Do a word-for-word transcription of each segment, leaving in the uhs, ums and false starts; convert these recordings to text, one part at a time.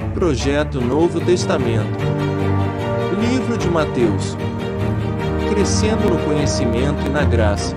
Projeto Novo Testamento. Livro de Mateus. Crescendo no conhecimento e na graça.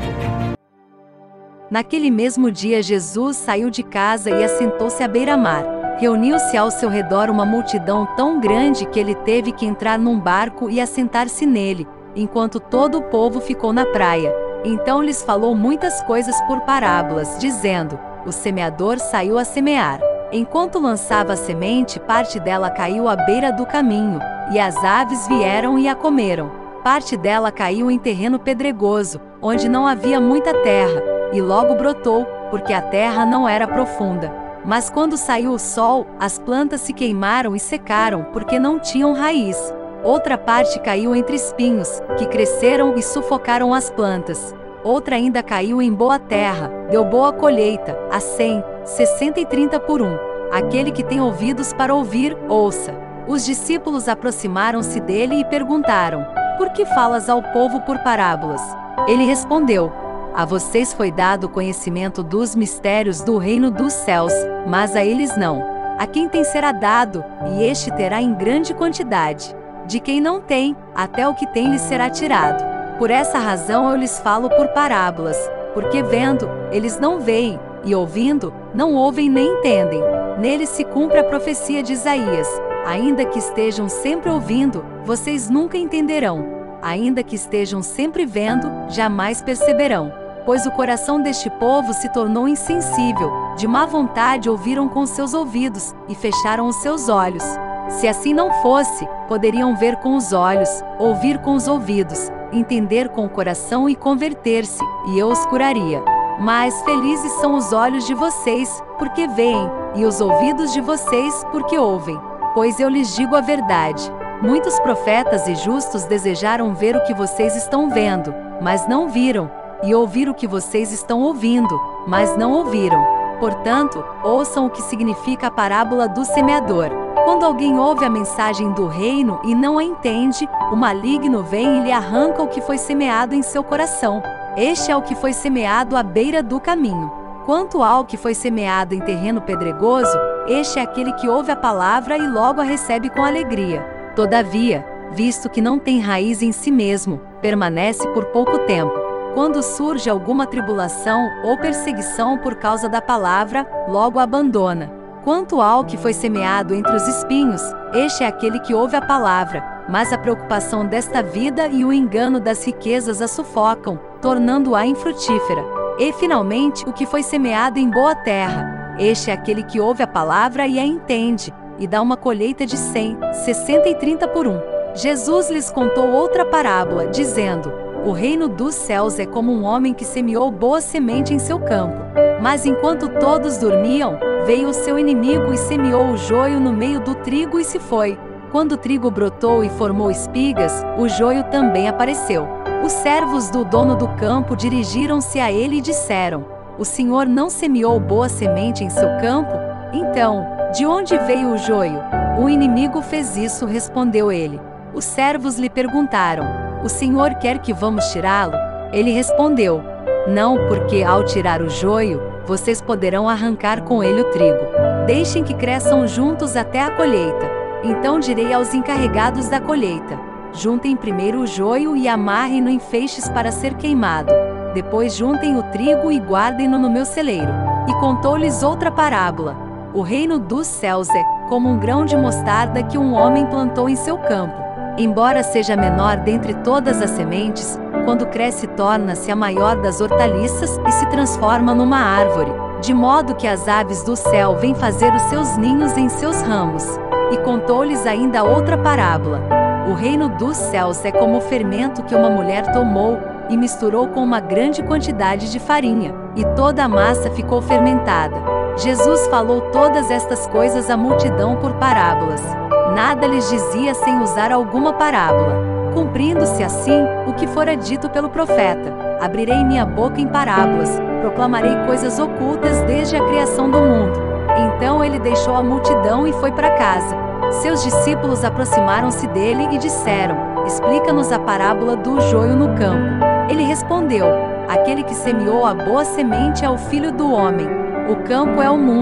Naquele mesmo dia Jesus saiu de casa e assentou-se à beira-mar. Reuniu-se ao seu redor uma multidão tão grande que ele teve que entrar num barco e assentar-se nele, enquanto todo o povo ficou na praia. Então lhes falou muitas coisas por parábolas, dizendo: o semeador saiu a semear. Enquanto lançava a semente, parte dela caiu à beira do caminho, e as aves vieram e a comeram. Parte dela caiu em terreno pedregoso, onde não havia muita terra, e logo brotou, porque a terra não era profunda. Mas quando saiu o sol, as plantas se queimaram e secaram, porque não tinham raiz. Outra parte caiu entre espinhos, que cresceram e sufocaram as plantas. Outra ainda caiu em boa terra, deu boa colheita, a cem, sessenta e trinta por um. Aquele que tem ouvidos para ouvir, ouça. Os discípulos aproximaram-se dele e perguntaram: por que falas ao povo por parábolas? Ele respondeu: a vocês foi dado o conhecimento dos mistérios do reino dos céus, mas a eles não. A quem tem será dado, e este terá em grande quantidade. De quem não tem, até o que tem lhe será tirado. Por essa razão eu lhes falo por parábolas, porque vendo, eles não veem, e ouvindo, não ouvem nem entendem. Neles se cumpre a profecia de Isaías: ainda que estejam sempre ouvindo, vocês nunca entenderão. Ainda que estejam sempre vendo, jamais perceberão. Pois o coração deste povo se tornou insensível, de má vontade ouviram com seus ouvidos, e fecharam os seus olhos. Se assim não fosse, poderiam ver com os olhos, ouvir com os ouvidos, entender com o coração e converter-se, e eu os curaria. Mas felizes são os olhos de vocês, porque veem, e os ouvidos de vocês, porque ouvem. Pois eu lhes digo a verdade: muitos profetas e justos desejaram ver o que vocês estão vendo, mas não viram, e ouvir o que vocês estão ouvindo, mas não ouviram. Portanto, ouçam o que significa a parábola do semeador. Quando alguém ouve a mensagem do reino e não a entende, o maligno vem e lhe arranca o que foi semeado em seu coração. Este é o que foi semeado à beira do caminho. Quanto ao que foi semeado em terreno pedregoso, este é aquele que ouve a palavra e logo a recebe com alegria. Todavia, visto que não tem raiz em si mesmo, permanece por pouco tempo. Quando surge alguma tribulação ou perseguição por causa da palavra, logo a abandona. Quanto ao que foi semeado entre os espinhos, este é aquele que ouve a palavra, mas a preocupação desta vida e o engano das riquezas a sufocam, tornando-a infrutífera. E finalmente o que foi semeado em boa terra, este é aquele que ouve a palavra e a entende, e dá uma colheita de cem, sessenta e trinta por um. Jesus lhes contou outra parábola, dizendo: o reino dos céus é como um homem que semeou boa semente em seu campo. Mas enquanto todos dormiam, veio o seu inimigo e semeou o joio no meio do trigo e se foi. Quando o trigo brotou e formou espigas, o joio também apareceu. Os servos do dono do campo dirigiram-se a ele e disseram: o senhor não semeou boa semente em seu campo? Então, de onde veio o joio? O inimigo fez isso, respondeu ele. Os servos lhe perguntaram: o senhor quer que vamos tirá-lo? Ele respondeu: não, porque ao tirar o joio, vocês poderão arrancar com ele o trigo. Deixem que cresçam juntos até a colheita. Então direi aos encarregados da colheita: juntem primeiro o joio e amarrem-no em feixes para ser queimado. Depois juntem o trigo e guardem-no no meu celeiro. E contou-lhes outra parábola: o reino dos céus é como um grão de mostarda que um homem plantou em seu campo. Embora seja menor dentre todas as sementes, quando cresce torna-se a maior das hortaliças e se transforma numa árvore, de modo que as aves do céu vêm fazer os seus ninhos em seus ramos. E contou-lhes ainda outra parábola: o reino dos céus é como o fermento que uma mulher tomou e misturou com uma grande quantidade de farinha, e toda a massa ficou fermentada. Jesus falou todas estas coisas à multidão por parábolas. Nada lhes dizia sem usar alguma parábola. Cumprindo-se assim o que fora dito pelo profeta: abrirei minha boca em parábolas, proclamarei coisas ocultas desde a criação do mundo. Então ele deixou a multidão e foi para casa. Seus discípulos aproximaram-se dele e disseram: explica-nos a parábola do joio no campo. Ele respondeu: aquele que semeou a boa semente é o Filho do Homem. O campo é o mundo,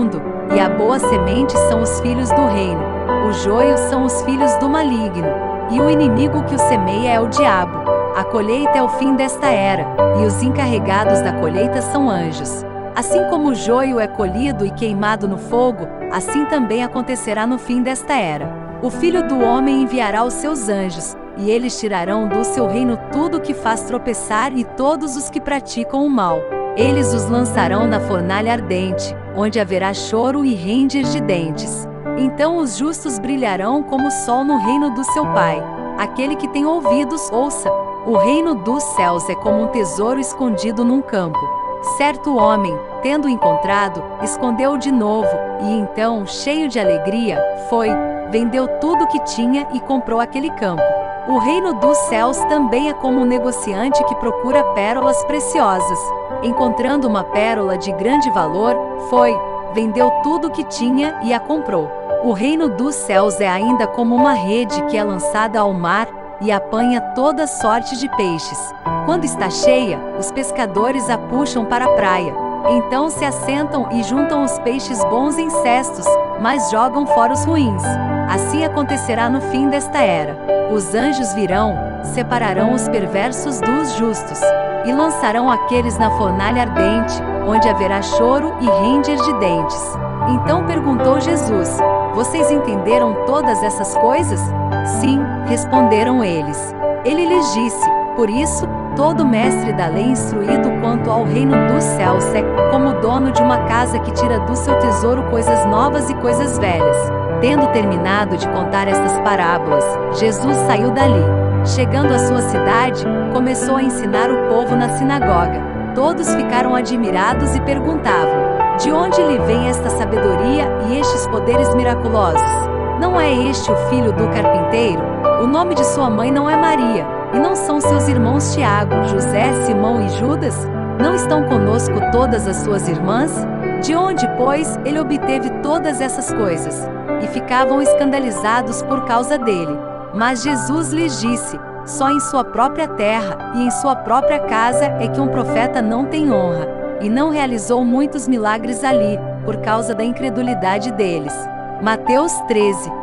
e a boa semente são os filhos do reino. O joio são os filhos do maligno, e o inimigo que o semeia é o diabo. A colheita é o fim desta era, e os encarregados da colheita são anjos. Assim como o joio é colhido e queimado no fogo, assim também acontecerá no fim desta era. O Filho do Homem enviará os seus anjos, e eles tirarão do seu reino tudo que faz tropeçar e todos os que praticam o mal. Eles os lançarão na fornalha ardente, onde haverá choro e ranger de dentes. Então os justos brilharão como o sol no reino do seu Pai. Aquele que tem ouvidos, ouça. O reino dos céus é como um tesouro escondido num campo. Certo homem, tendo encontrado, escondeu-o de novo, e então, cheio de alegria, foi, vendeu tudo o que tinha e comprou aquele campo. O reino dos céus também é como um negociante que procura pérolas preciosas. Encontrando uma pérola de grande valor, foi, vendeu tudo o que tinha e a comprou. O reino dos céus é ainda como uma rede que é lançada ao mar e apanha toda sorte de peixes. Quando está cheia, os pescadores a puxam para a praia. Então se assentam e juntam os peixes bons em cestos, mas jogam fora os ruins. Assim acontecerá no fim desta era. Os anjos virão, separarão os perversos dos justos, e lançarão aqueles na fornalha ardente, onde haverá choro e ranger de dentes. Então perguntou Jesus: vocês entenderam todas essas coisas? Sim, responderam eles. Ele lhes disse: por isso, todo mestre da lei instruído quanto ao reino dos céus é como o dono de uma casa que tira do seu tesouro coisas novas e coisas velhas. Tendo terminado de contar estas parábolas, Jesus saiu dali. Chegando à sua cidade, começou a ensinar o povo na sinagoga. Todos ficaram admirados e perguntavam: de onde lhe vem esta sabedoria e estes poderes miraculosos? Não é este o filho do carpinteiro? O nome de sua mãe não é Maria, e não são seus irmãos Tiago, José, Simão e Judas? Não estão conosco todas as suas irmãs? De onde, pois, ele obteve todas essas coisas? E ficavam escandalizados por causa dele. Mas Jesus lhes disse: só em sua própria terra e em sua própria casa é que um profeta não tem honra. E não realizou muitos milagres ali, por causa da incredulidade deles. Mateus treze.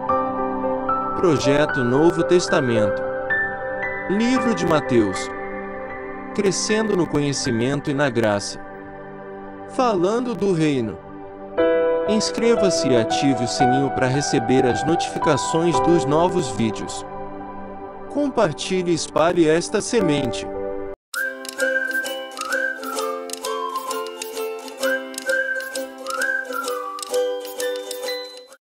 Projeto Novo Testamento. Livro de Mateus. Crescendo no conhecimento e na graça. Falando do reino. Inscreva-se e ative o sininho para receber as notificações dos novos vídeos. Compartilhe e espalhe esta semente.